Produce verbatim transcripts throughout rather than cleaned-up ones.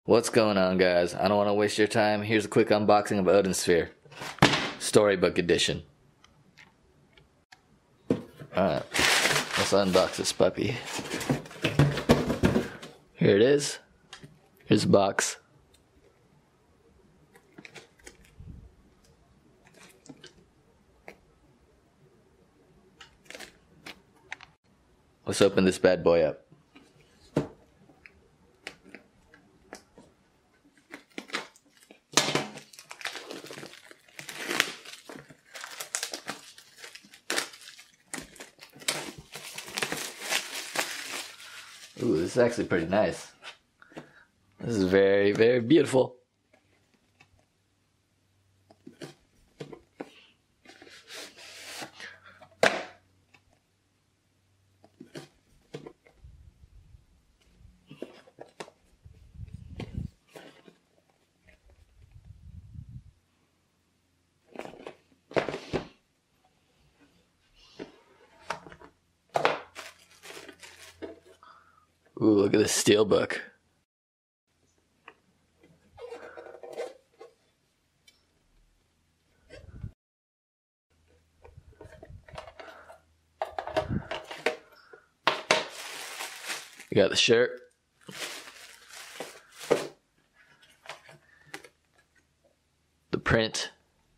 What's going on, guys? I don't want to waste your time. Here's a quick unboxing of Odin Sphere Storybook Edition. Alright, let's unbox this puppy. Here it is. Here's the box. Let's open this bad boy up. Ooh, this is actually pretty nice. This is very, very beautiful. Ooh, look at this steelbook. You got the shirt. The print.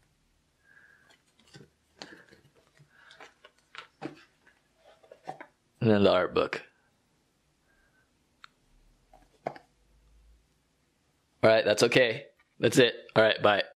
And then the art book. Alright, that's okay. That's it. Alright, bye.